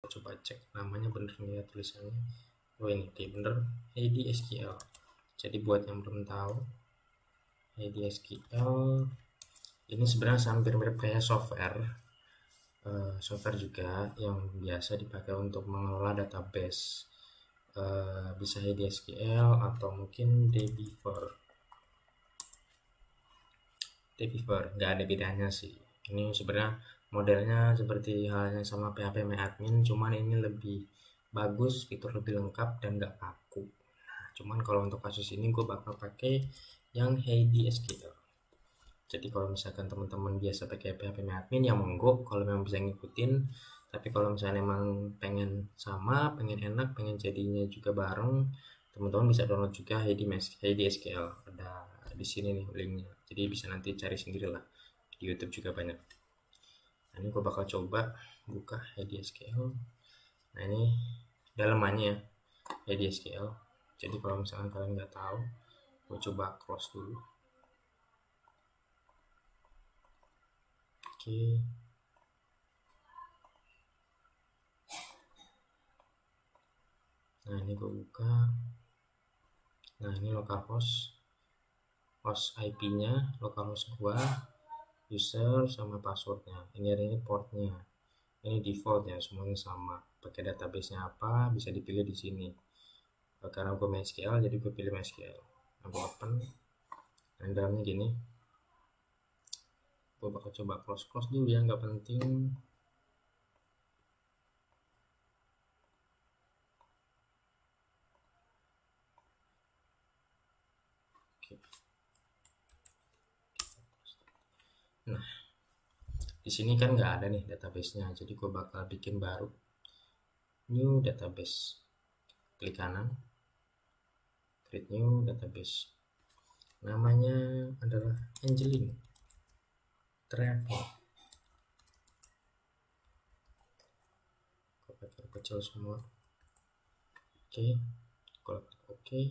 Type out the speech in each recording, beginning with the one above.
coba cek namanya bener nggak ya tulisannya. Oh ini bener, HDSQL. Jadi buat yang belum tahu, HDSQL ini sebenarnya hampir mirip kayak software juga yang biasa dipakai untuk mengelola database. Bisa HDSQL atau mungkin Dbeaver, nggak ada bedanya sih. Ini sebenarnya modelnya seperti halnya sama PHP-admin, cuman ini lebih bagus, fitur lebih lengkap dan nggak kaku. Nah, cuman kalau untuk kasus ini gue bakal pakai yang HDSQL. Jadi kalau misalkan teman-teman biasa pakai PHP-admin ya monggo, kalau memang bisa ngikutin. Tapi kalau misalnya emang pengen sama, pengen enak, pengen jadinya juga bareng, teman-teman bisa download juga HDSQL. Ada di sini nih linknya. Jadi bisa nanti cari sendiri lah. Di YouTube juga banyak. Nah, ini gue bakal coba buka HDSQL. Nah, ini dalamannya HDSQL. Jadi kalau misalkan kalian nggak tahu, gue coba close dulu. Oke. Nah, ini gue buka. Nah, ini localhost, host IP-nya, localhost gua, user sama passwordnya. Ini portnya. Ini default ya, semuanya sama. Pakai database-nya apa, bisa dipilih di sini. Karena gue MySQL, jadi gue pilih MySQL. Nah, gue open. Dan dalamnya gini. Gue bakal coba close dulu ya, nggak penting. Oke. Nah, di sini kan nggak ada nih database-nya, jadi gue bakal bikin baru. New database. Klik kanan. Create new database. Namanya adalah Angeline Travel. Kecil semua. Oke, kalau oke.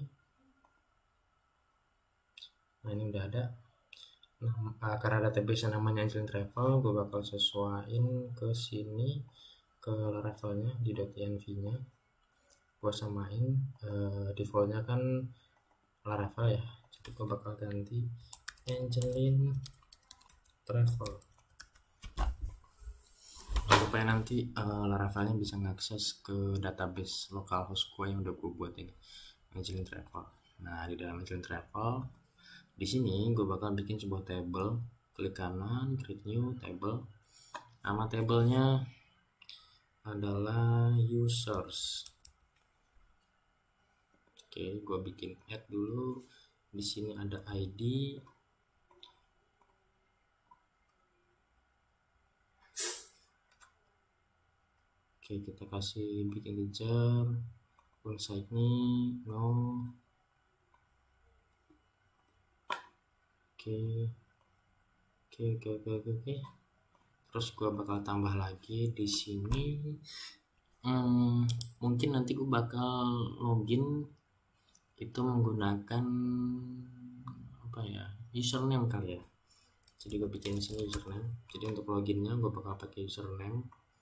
Nah, ini udah ada. Nah, karena database namanya Angeline Travel, gue bakal sesuaiin ke sini, ke Laravelnya di .env-nya. Gue samain, defaultnya kan Laravel ya, jadi gue bakal ganti Angeline Travel supaya nanti Laravelnya bisa ngakses ke database localhost gue yang udah gue buat ini, Angeline Travel. Nah, di dalam Angeline Travel, di sini gue bakal bikin sebuah table. Klik kanan, create new table. Nama tablenya adalah users. Oke, gue bikin add dulu. Di sini ada ID. Oke, kita kasih bikin integer. Full size ini no. Oke. Terus gue bakal tambah lagi di sini. Mungkin nanti gue bakal login itu menggunakan apa ya, username kali ya. Jadi gue bikin sini username. Jadi untuk loginnya gue bakal pakai username.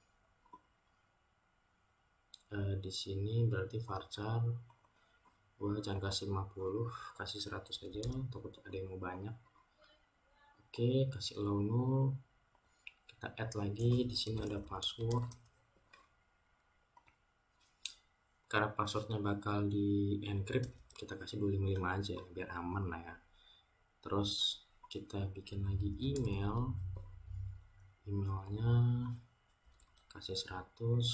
Di sini berarti varchar. Gue jangan kasih 50, kasih 100 aja, takut ada yang mau banyak. Oke, kasih allow null. Kita add lagi. Di sini ada password. Karena passwordnya bakal di encrypt, kita kasih 255 aja biar aman lah ya. Terus kita bikin lagi emailnya kasih 100.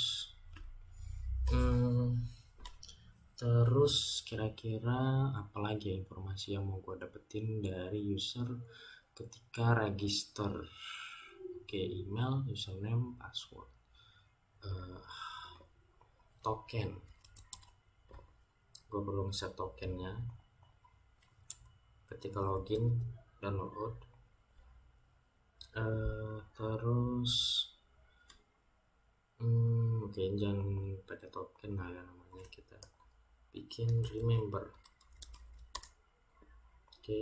Terus kira-kira apalagi ya informasi yang mau gue dapetin dari user ketika register. Oke, email, username, password, token. Gue perlu set tokennya ketika login dan logout. Terus oke, jangan pakai token lah ya, namanya kita bikin remember. Oke,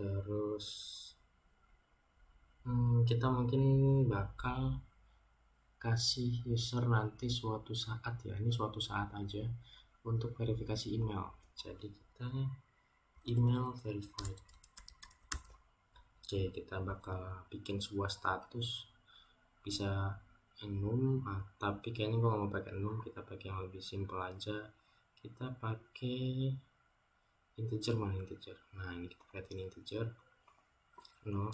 terus kita mungkin bakal kasih user nanti suatu saat ya, ini suatu saat aja untuk verifikasi email. Jadi kita email verified. Oke, kita bakal bikin sebuah status, bisa enum, tapi kayaknya gua nggak mau pakai enum, kita pakai yang lebih simple aja. Kita pakai integer, mana integer. Nah, ini kita lihat ini integer 0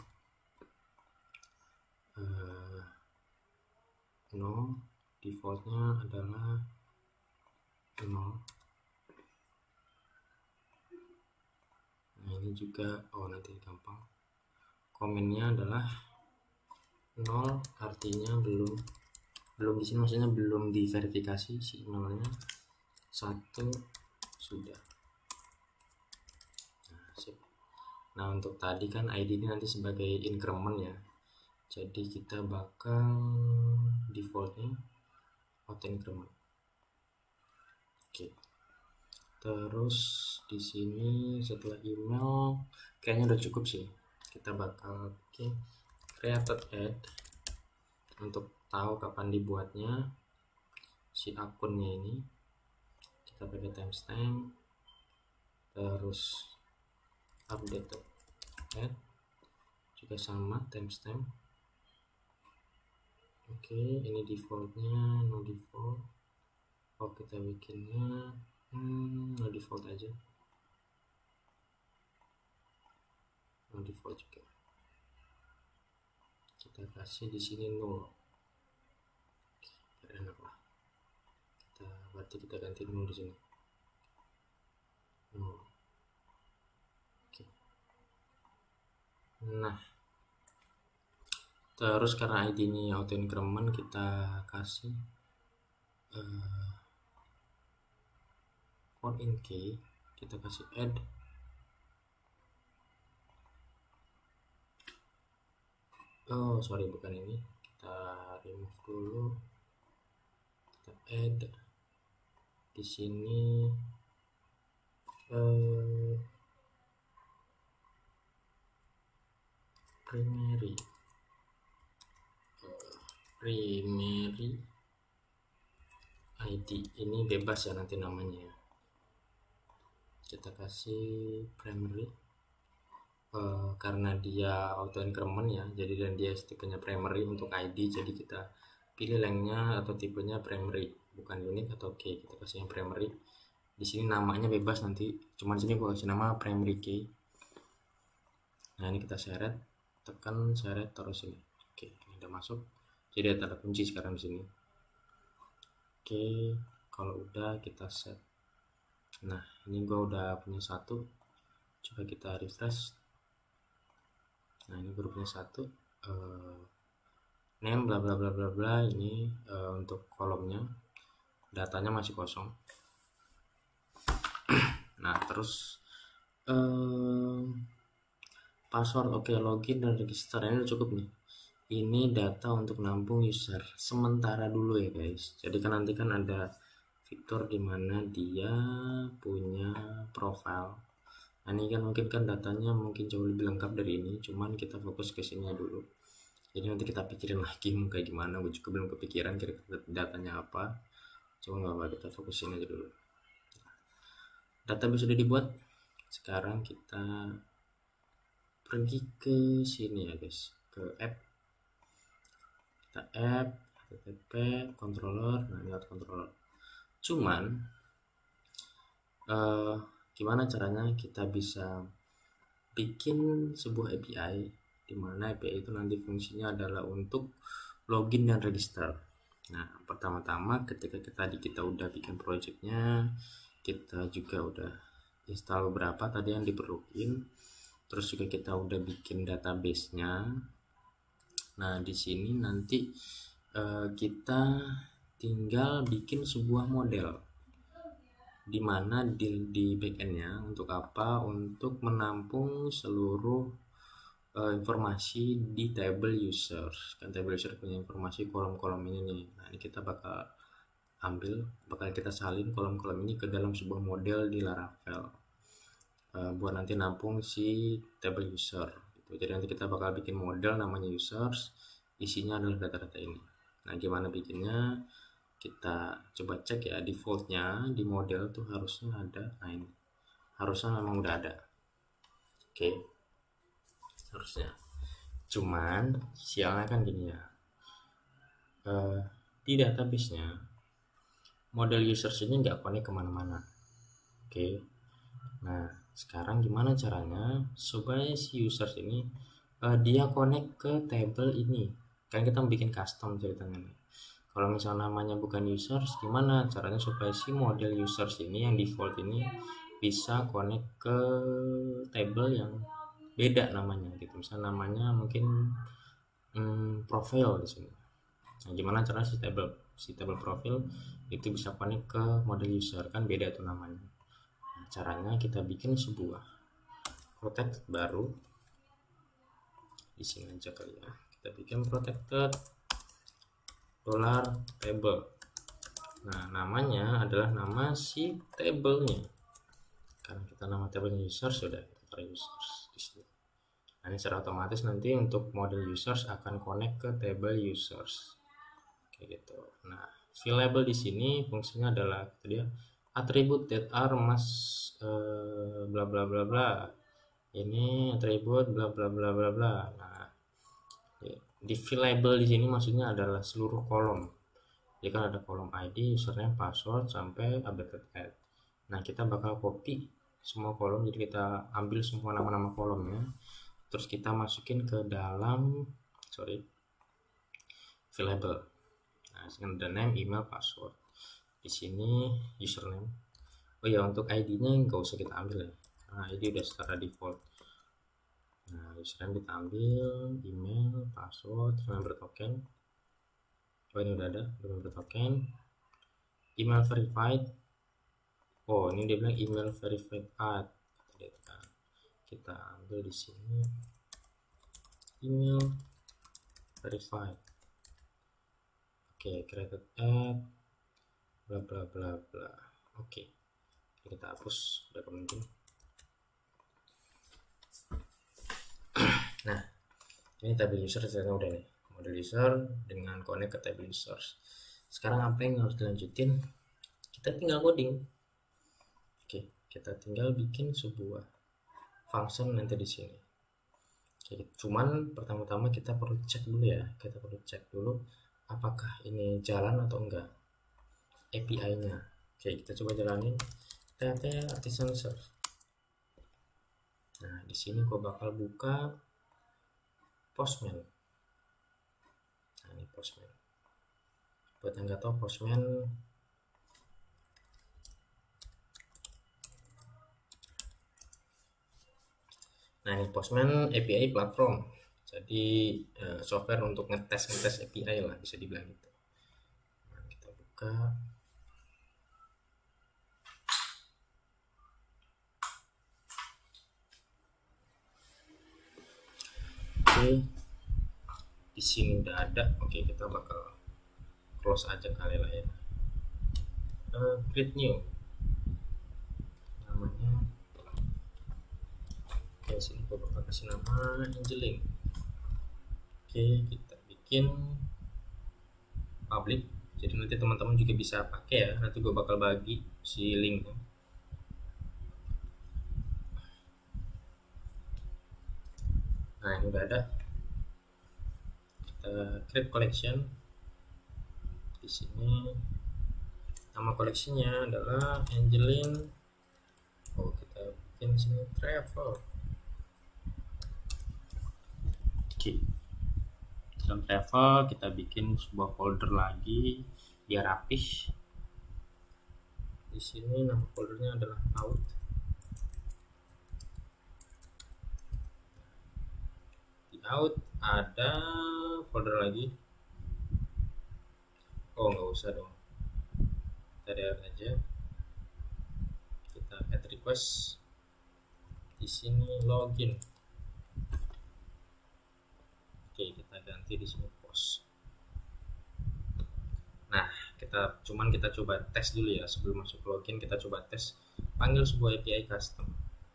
defaultnya adalah 0. Nah, ini juga nanti gampang, komennya adalah 0, artinya belum di sini, maksudnya belum diverifikasi si emailnya. 1 sudah. Nah, sip. Nah, untuk tadi kan ID ini nanti sebagai increment ya, jadi kita bakal defaultnya auto increment. Oke. Terus di sini setelah email kayaknya udah cukup sih. Kita bakal bikin created add untuk tahu kapan dibuatnya si akunnya ini. Kita pakai timestamp, terus updated add juga sama timestamp. Oke, ini defaultnya no default. Kita bikinnya no default aja, no default juga. Kita kasih di sini 0, biar enak lah. Berarti kita ganti 0 di sini. 0. Oke. Nah, terus karena ID ini auto increment, kita kasih for in key, kita kasih add sorry, bukan ini, kita remove dulu. Kita add di sini primary ID, ini bebas ya nanti namanya. Kita kasih primary karena dia auto increment ya, jadi dan dia tipenya primary untuk ID, jadi kita pilih lengthnya atau tipenya primary, bukan unique atau key. Kita kasih yang primary. Di sini namanya bebas nanti, cuman sini gua kasih nama primary key. Nah, ini kita seret, tekan seret terus ini. Oke, ini udah masuk. Jadi ada kunci sekarang di sini. Oke, kalau udah kita set. Nah, ini gua udah punya satu. Coba kita refresh. Nah, ini grupnya satu. Name bla bla bla bla bla, ini untuk kolomnya, datanya masih kosong. Nah, terus password oke, login dan register ini udah cukup nih. Ini data untuk nampung user sementara dulu ya guys. Jadi kan nanti kan ada fitur dimana dia punya profile. Nah, ini kan mungkin kan datanya mungkin jauh lebih lengkap dari ini, cuman kita fokus ke sini dulu. Jadi nanti kita pikirin lagi mau kayak gimana, gue juga belum kepikiran kira-kira datanya apa. Cuma nggak apa, kita fokusin aja dulu. Database sudah dibuat. Sekarang kita pergi ke sini ya guys, ke app. Kita app, http, controller, nah ini controller. Cuman gimana caranya kita bisa bikin sebuah API, dimana API itu nanti fungsinya adalah untuk login dan register. Nah, pertama-tama ketika kita udah bikin projectnya, kita juga udah install beberapa tadi yang diperlukan, terus juga kita udah bikin database-nya. Nah, di sini nanti kita tinggal bikin sebuah model, dimana di backendnya untuk apa? Untuk menampung seluruh informasi di table users. Kan table user punya informasi kolom-kolom ini nih. Nah, ini kita bakal kita salin kolom-kolom ini ke dalam sebuah model di Laravel buat nanti nampung si table user gitu. Jadi nanti kita bakal bikin model namanya users, isinya adalah data-data ini. Nah, gimana bikinnya? Kita coba cek ya, defaultnya di model tuh harusnya ada. Nah, ini harusnya memang udah ada. Oke, harusnya. Cuman sialnya kan gini ya, di database-nya model users ini nggak connect kemana-mana. Oke, nah sekarang gimana caranya supaya si users ini dia connect ke table ini? Kan kita bikin custom ceritanya nih. Kalau misalnya namanya bukan users, gimana caranya supaya si model users ini yang default ini bisa connect ke table yang beda namanya gitu. Misalnya namanya mungkin profile di sini. Nah, gimana caranya si table profile itu bisa connect ke model user, kan beda tuh namanya. Nah, caranya kita bikin sebuah protected baru di sini aja kali ya. Kita bikin protected $table. Nah, namanya adalah nama si tablenya. Karena kita nama tablenya user, sudah kita taruh users di sini. Nah, ini secara otomatis nanti untuk model users akan connect ke table users. Kayak gitu. Nah, label di sini fungsinya adalah dia atribut that are must bla bla bla bla. Ini atribut bla bla bla bla bla. Nah, di label di sini maksudnya adalah seluruh kolom. Jadi kan ada kolom ID, username, password sampai updated add. Nah, kita bakal copy semua kolom, jadi kita ambil semua nama-nama kolomnya, terus kita masukin ke dalam label. Nah, sini ada name, email, password. Di sini username. Oh ya, untuk ID-nya nggak usah kita ambil ya. Nah, ID udah secara default. Nah, username kita ambil, email, password, member token. Oh, ini udah ada member token. Email verified. Oh, ini dia bilang email verified add. Kita ambil di sini email verified. Oke, created add bla bla bla bla. Oke, kita hapus, udah mungkin. Nah, ini table user sekarang udah nih, model user dengan connect ke table users. Sekarang apa yang harus dilanjutin? Kita tinggal coding. Oke, kita tinggal bikin sebuah function nanti di sini. Oke, cuman pertama-tama kita perlu cek dulu ya, kita perlu cek dulu apakah ini jalan atau enggak API-nya. Oke, kita coba jalanin tT artisan serve. Nah, di sini gua bakal buka Postman. Nah, ini Postman. Buat yang nggak tahu, Postman API platform. Jadi software untuk ngetes API lah, bisa dibilang gitu. Nah, kita buka. Oke, di sini udah ada. Oke, kita bakal close aja kali lah ya. Create new, namanya. Oke, sini gue bakal kasih nama Angeling. Oke, kita bikin public, jadi nanti teman-teman juga bisa pakai ya. Nanti gue bakal bagi si linknya. Nah, ini udah ada. Kita create collection. Di sini nama koleksinya adalah Angeline. Oh, kita bikin sini travel. Oke. Dalam travel kita bikin sebuah folder lagi biar rapih. Di sini nama foldernya adalah out. Out ada folder lagi. Oh, nggak usah dong, kita add aja. Kita add request. Di sini login. Oke, kita ganti di sini post. Nah, kita coba tes dulu ya, sebelum masuk login kita coba tes panggil sebuah API custom.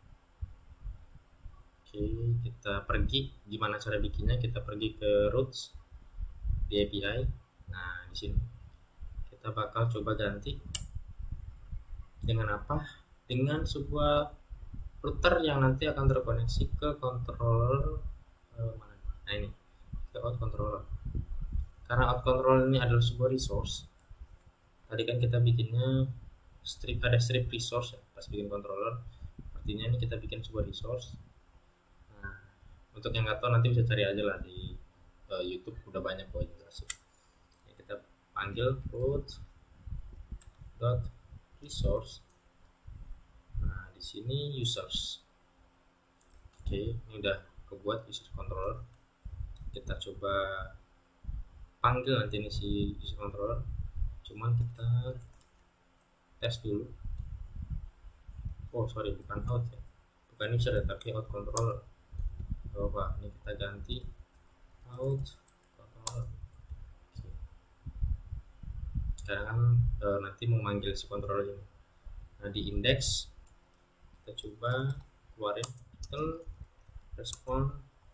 Oke, kita pergi, gimana cara bikinnya? Kita pergi ke roots di API. Nah, di sini kita bakal coba ganti dengan apa? Dengan sebuah router yang nanti akan terkoneksi ke controller mana? Nah, ini ke out controller. Karena out controller ini adalah sebuah resource. Tadi kan kita bikinnya ada strip resource ya, pas bikin controller. Artinya ini kita bikin sebuah resource. Nah, untuk yang nggak tahu nanti bisa cari aja lah di YouTube, udah banyak kok jelasin. Ini kita panggil root dot resource. Nah, di sini users. Oke, ini udah kebuat user controller. Kita coba panggil nanti ini si user controller. Cuman kita tes dulu. Oh sorry, bukan out ya, bukan user ya, tapi out controller. Coba ini kita ganti out controller. Oke. Sekarang kan nanti mau manggil si controller ini. Nah, di index kita coba keluarin respon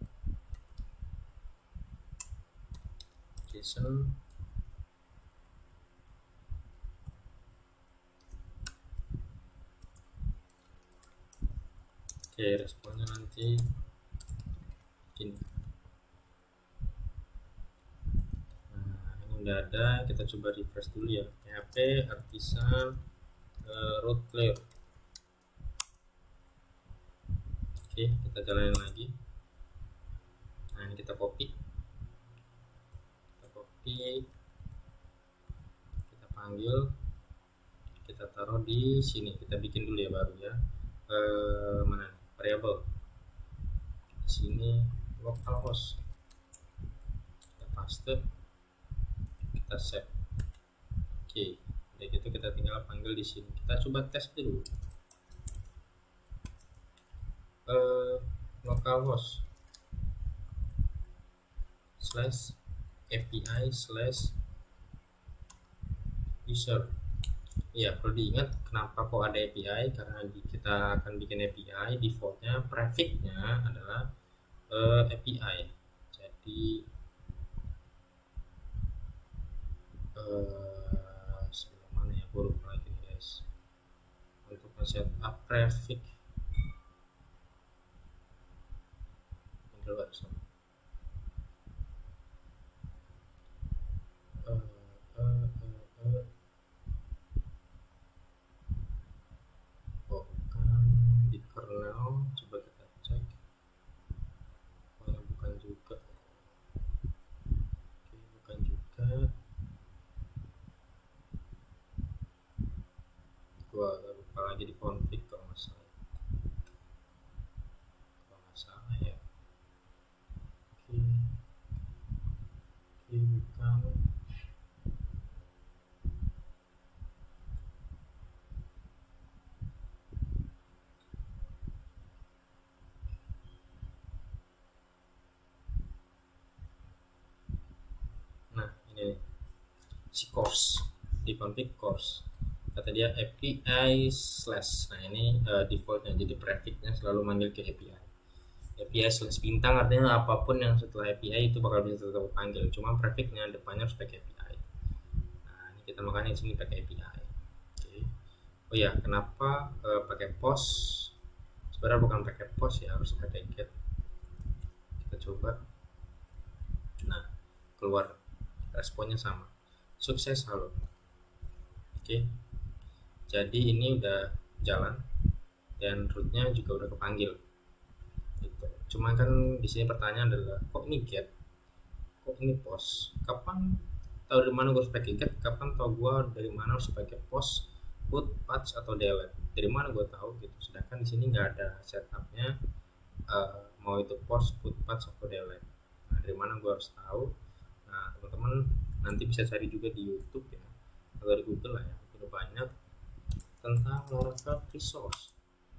JSON. Oke, responnya nanti gini. Nah, ini udah ada, kita coba refresh dulu ya. PHP artisan root clear. Oke, kita jalanin lagi. Nah, ini kita copy, kita panggil, kita taruh di sini. Kita bikin dulu ya baru ya. Mana nih? Variable. Di sini localhost. Kita paste, kita save. Oke, udah gitu kita tinggal panggil di sini. Kita coba tes dulu. Localhost slash API slash user. Ya, perlu diingat kenapa kok ada API, karena kita akan bikin API, defaultnya prefix-nya adalah API. Jadi sebelah mana ya, aku lupa lagi nih guys. Untuk setup prefix di kernel, coba kita cek. Bukan juga. Oke, bukan juga. Gua lupa lagi di config kalau nggak salah. Ya. Oke, bukan. Nah, ini si course, di config course. Kata dia API slash. Nah, ini defaultnya, jadi prefixnya selalu manggil ke API. API slash bintang artinya apapun yang setelah API itu bakal bisa tetap panggil, cuma prefixnya depannya harus pakai API. Nah, ini kita makanya di sini pakai API. Oke. Oh ya, kenapa pakai post? Sebenarnya bukan pakai post ya, harus pakai get. Kita coba. Nah, keluar responnya sama, sukses, halo. Oke, jadi ini udah jalan dan rootnya juga udah kepanggil gitu. Cuma kan di sini pertanyaan adalah, kok ini get, kok ini post? Kapan tahu dari mana gue harus pakai get? Kapan tahu gue dari mana harus pakai post, put, patch atau delete? Dari mana gue tahu gitu? Sedangkan di sini nggak ada setupnya mau itu post, put, patch atau delete. Nah, dari mana gue harus tahu? Nah, teman-teman nanti bisa cari juga di YouTube ya, atau di Google lah ya, udah banyak tentang Laravel resource.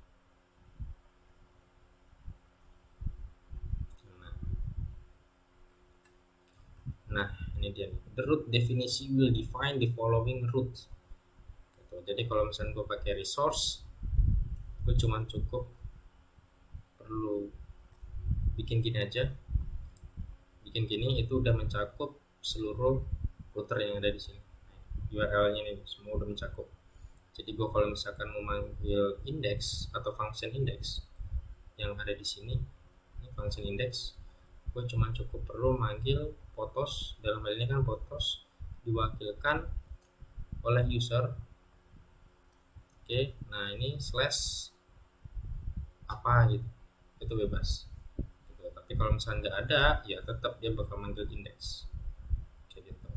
Nah, ini dia nih. The root definisi will define the following root. Gitu. Jadi kalau misalnya gue pakai resource, gue cuma cukup perlu bikin gini aja. Bikin gini itu udah mencakup seluruh footer yang ada di sini. URL-nya ini semua udah mencakup. Jadi gue kalau misalkan mau manggil index atau function index yang ada di sini, ini function index, gue cuma cukup perlu manggil photos. Dalam hal ini kan photos diwakilkan oleh user. Oke, nah ini slash apa gitu, itu bebas gitu. Tapi kalau misalnya nggak ada, ya tetap dia bakal manggil index kayak gitu.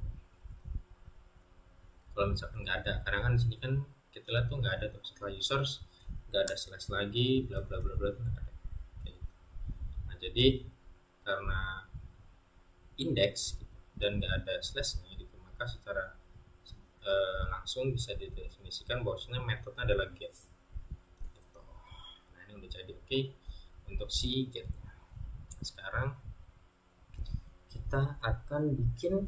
Kalau misalkan nggak ada, karena kan di sini kan kita lihat tuh nggak ada tuh, setelah users nggak ada slash lagi, bla bla bla bla, tuh nggak ada kayak gitu. Nah jadi karena index dan nggak ada slashnya gitu, maka secara langsung bisa didefinisikan bahwasanya metodenya adalah get gitu. Nah ini udah jadi. Oke, untuk si get. Sekarang kita akan bikin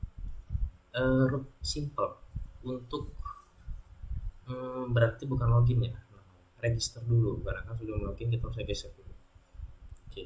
simple untuk berarti bukan login ya, register dulu, karena kan sebelum login kita harus register dulu. Oke,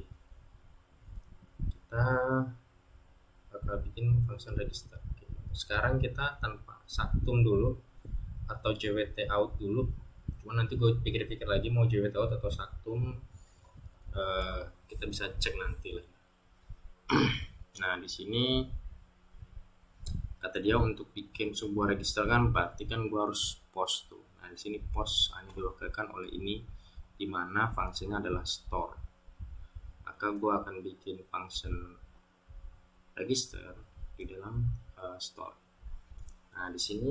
kita bakal bikin function register. Oke, sekarang kita tanpa subtum dulu atau jwt out dulu, cuma nanti gue pikir-pikir lagi mau jwt out atau subtum, kita bisa cek nanti lah. Nah di sini kata dia untuk bikin sebuah register kan berarti kan gue harus post tuh. Nah di sini post hanya diwakilkan oleh ini, dimana fungsinya adalah store. Maka gue akan bikin function register di dalam store. Nah di sini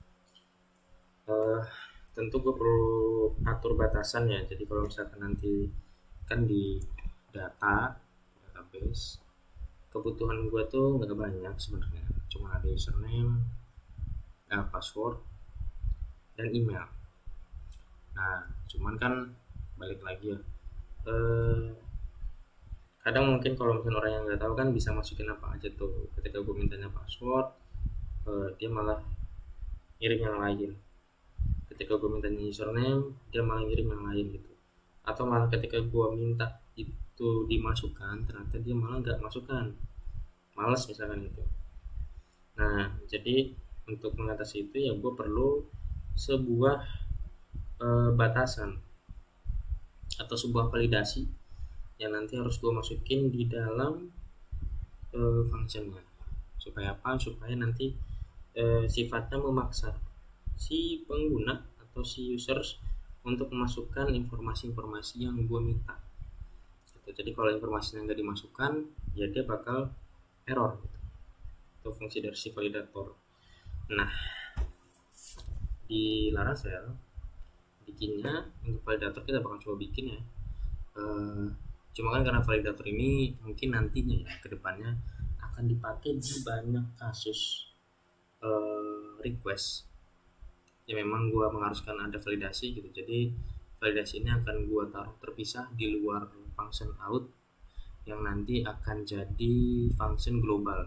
tentu gue perlu atur batasan ya. Jadi kalau misalkan nanti kan di database, kebutuhan gue tuh nggak banyak sebenarnya, cuma ada username, password, dan email. Nah cuman kan balik lagi ya, kadang mungkin kalau misalnya orang yang nggak tahu kan bisa masukin apa aja tuh. Ketika gue mintanya password, dia malah ngirim yang lain. Ketika gue mintanya username, dia malah ngirim yang lain gitu. Atau malah ketika gue minta itu dimasukkan, ternyata dia malah nggak masukkan, males misalkan itu. Nah jadi untuk mengatasi itu ya gue perlu sebuah batasan atau sebuah validasi yang nanti harus gue masukin di dalam functionnya. Supaya apa? Supaya nanti sifatnya memaksa si pengguna atau si users untuk memasukkan informasi-informasi yang gue minta gitu. Jadi kalau informasinya nggak dimasukkan, ya dia bakal error gitu. Itu fungsi dari si validator. Nah di Laravel bikinnya untuk validator kita bakal coba bikin ya, cuma kan karena validator ini mungkin nantinya ya kedepannya akan dipakai di banyak kasus request ya, memang gua mengharuskan ada validasi gitu. Jadi validasi ini akan gua taruh terpisah di luar function out yang nanti akan jadi function global.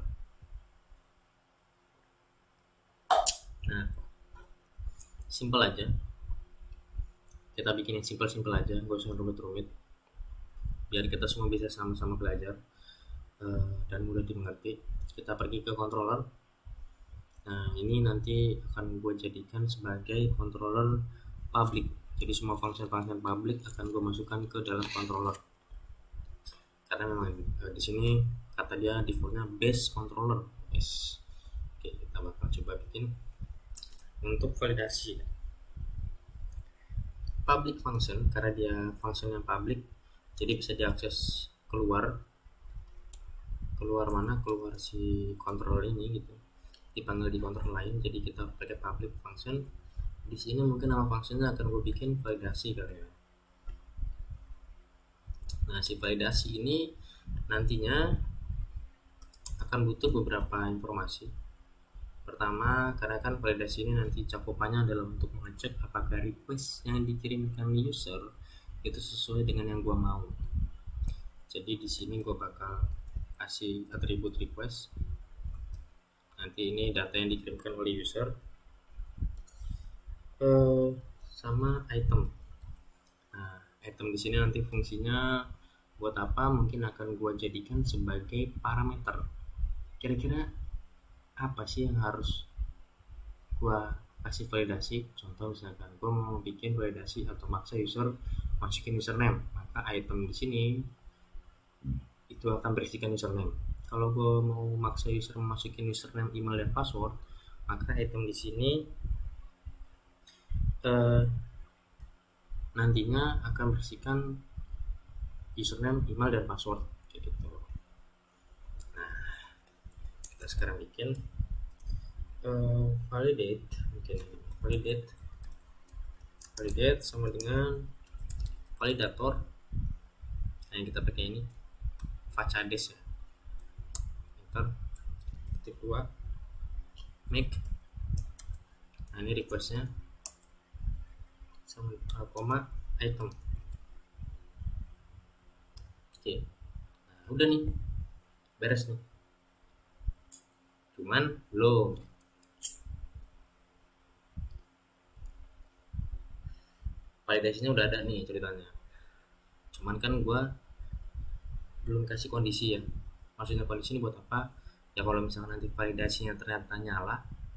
Nah simple aja, kita bikin yang simple aja, gak usah rumit-rumit, biar kita semua bisa sama-sama belajar dan mudah dimengerti. Kita pergi ke controller. Nah ini nanti akan gue jadikan sebagai controller public. Jadi semua function-function public akan gue masukkan ke dalam controller. Karena memang di sini kata dia defaultnya base controller. Yes. Oke, kita bakal coba bikin untuk validasi public function, karena dia function yang public, jadi bisa diakses keluar mana, keluar si controller ini gitu, dipanggil di controller lain. Jadi kita pakai public function. Di sini mungkin nama functionnya akan gue bikin validasi kali ya. Nah si validasi ini nantinya akan butuh beberapa informasi. Pertama, karena kan validasi ini nanti cakupannya adalah untuk mengecek apakah request yang dikirimkan user itu sesuai dengan yang gua mau. Jadi di sini gua bakal kasih atribut request. Nanti ini data yang dikirimkan oleh user sama item. Nah, item di sini nanti fungsinya buat apa? Mungkin akan gua jadikan sebagai parameter. Kira-kira apa sih yang harus gua kasih validasi. Contoh misalkan gua mau bikin validasi atau maksa user masukin username, maka item di sini itu akan berisikan username. Kalau gue mau maksa user masukin username, email, dan password, maka item di sini nantinya akan berisikan username, email, dan password kayak gitu. Nah, kita sekarang bikin validate, mungkin validate sama dengan validator. Nah, yang kita pakai ini Facades ya. Enter, titik 2, make. Nah, ini requestnya sama koma item. Oke, nah, udah nih, beres nih. Cuman belum. Validasinya udah ada nih ceritanya. Cuman kan gua belum kasih kondisi ya. Maksudnya kondisi ini buat apa? Ya kalau misalnya nanti validasinya ternyata nyala,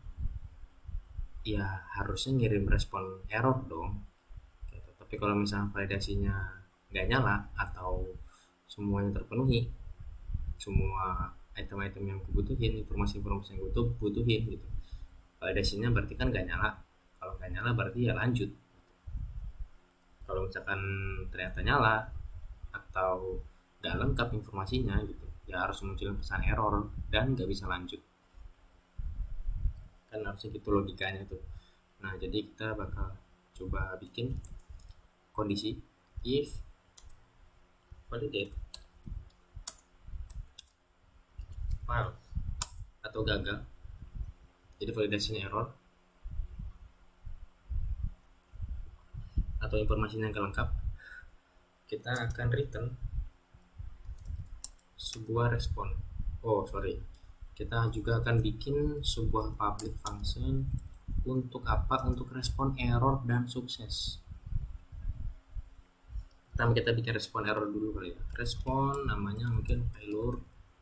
ya harusnya ngirim respon error dong. Gitu. Tapi kalau misalnya validasinya nggak nyala atau semuanya terpenuhi, semua item-item yang gue butuhin, informasi-informasi yang gue butuhin gitu, validasinya berarti kan nggak nyala. Kalau nggak nyala berarti ya lanjut. Kalau misalkan ternyata nyala atau nggak lengkap informasinya gitu, ya harus munculin pesan error dan nggak bisa lanjut. Kan harusnya gitu logikanya tuh. Nah, jadi kita bakal coba bikin kondisi if validate file atau gagal, jadi validasinya error atau informasinya nggak lengkap, kita akan return sebuah respon. Kita juga akan bikin sebuah public function. Untuk apa? Untuk respon error dan sukses. Pertama kita bikin respon error dulu kali ya. Respon namanya mungkin failure.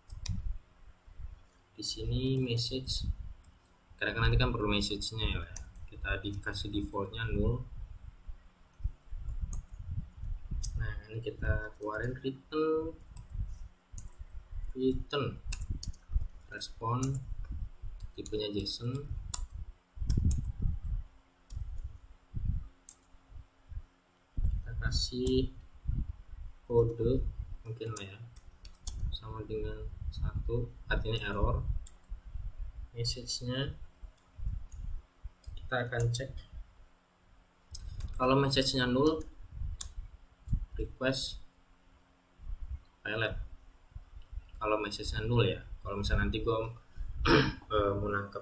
Di sini message, karena kan nanti kan perlu message-nya ya. Kita dikasih defaultnya null. Nah, ini kita keluarin return respon tipenya JSON. Kita kasih kode mungkin lah ya, sama dengan 1, artinya error. Message-nya kita akan cek. Kalau message-nya null, request failed. Kalau message-nya null ya. Kalau misalnya nanti gue mau nangkep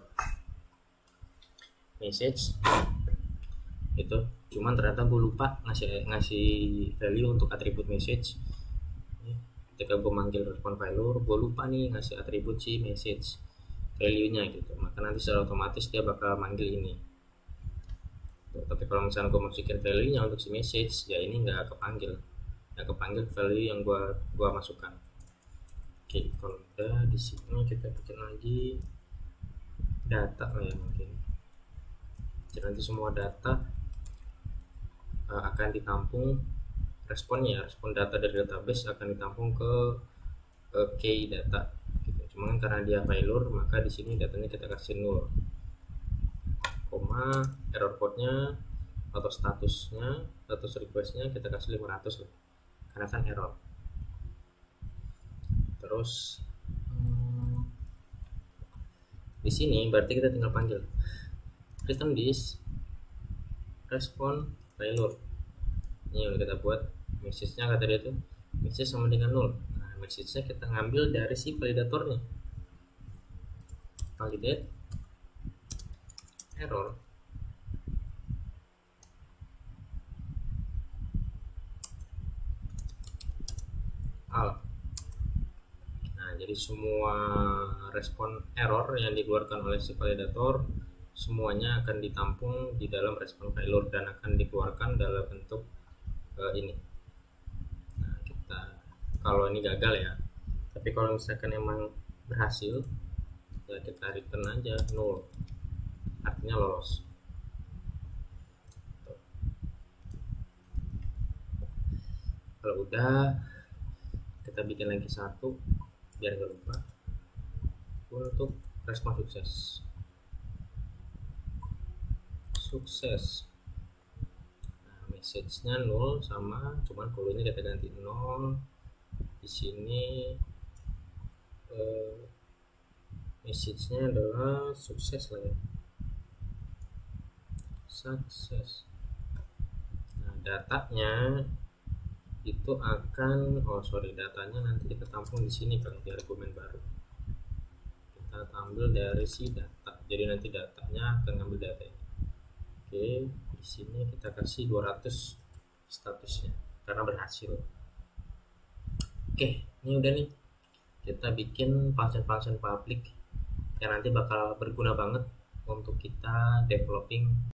message itu, cuman ternyata gue lupa ngasih value untuk atribut message. Ketika gue manggil respon failure, gue lupa nih ngasih atribut si message value-nya gitu, maka nanti secara otomatis dia bakal manggil ini. Tapi kalau misalnya gue masukin value-nya untuk si message, ya ini nggak kepanggil value yang gue masukkan. Oke, kalau udah di sini kita bikin lagi data lah ya mungkin. Jadi nanti semua data akan ditampung responnya, respon data dari database akan ditampung ke key data. Gitu. Cuma karena dia failure, maka di sini datanya kita kasih null, koma error code-nya atau status request-nya kita kasih 500 lah, karena kan error. Terus di sini berarti kita tinggal panggil return this respon failure. Ini udah kita buat message-nya, kata dia tuh message sama dengan null. Nah, message-nya kita ngambil dari si validatornya, validate error. Nah, jadi semua respon error yang dikeluarkan oleh si validator semuanya akan ditampung di dalam respon failure dan akan dikeluarkan dalam bentuk ini. Nah, kita kalau ini gagal ya, tapi kalau misalkan emang berhasil, ya kita return aja 0, artinya lolos. Kalau udah, kita bikin lagi satu biar gak lupa untuk respon sukses. Nah, message-nya 0 sama, cuman kolunya kita ganti 0. Di sini message-nya adalah sukses lah ya, sukses. Nah, datanya itu akan datanya nanti kita tampung di sini kalau di argumen baru. Kita ambil dari si data. Jadi nanti datanya akan ngambil data ini. Oke, di sini kita kasih 200 statusnya karena berhasil. Oke, ini udah nih. Kita bikin function public yang nanti bakal berguna banget untuk kita developing